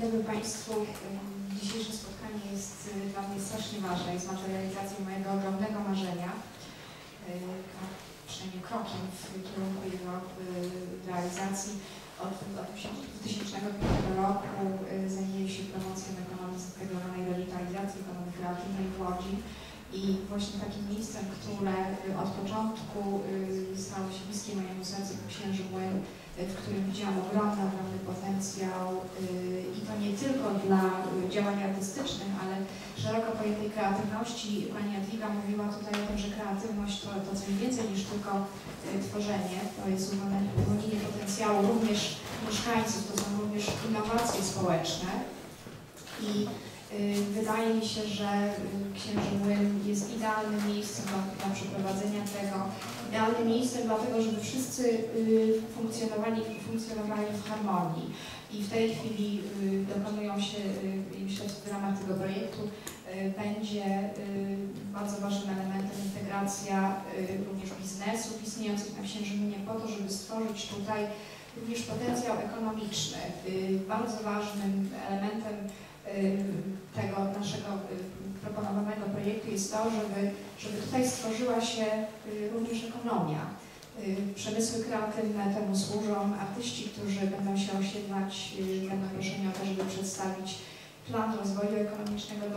dobry Państwu. Dzisiejsze spotkanie jest dla mnie strasznie ważne. Jest materializacją mojego ogromnego marzenia, przynajmniej krokiem w kierunku jego realizacji. Od 2005 roku zajmuję się promocją ekonomii zintegrowanej rewitalizacji, ekonomii kreatywnej w Łodzi. I właśnie takim miejscem, które od początku stało się bliskie mojemu sercu, to Księży Młyn, w którym widziałam ogromny potencjał i to nie tylko dla działań artystycznych, ale szeroko pojętej kreatywności. Pani Jadwiga mówiła tutaj o tym, że kreatywność to coś więcej niż tylko tworzenie, to jest uwolnienie potencjału również mieszkańców, to są również innowacje społeczne. I wydaje mi się, że Księży Młyn jest idealnym miejscem dla przeprowadzenia tego, idealnym miejscem dlatego, żeby wszyscy funkcjonowali w harmonii. I w tej chwili dokonują się, myślę, w ramach tego projektu będzie bardzo ważnym elementem integracja również biznesów istniejących na Księży Młynie po to, żeby stworzyć tutaj również potencjał ekonomiczny. Bardzo ważnym elementem tego naszego proponowanego projektu jest to, żeby tutaj stworzyła się również ekonomia. Przemysły kreatywne temu służą, artyści, którzy będą się osiedlać, będą proszeni o to, żeby przedstawić plan rozwoju ekonomicznego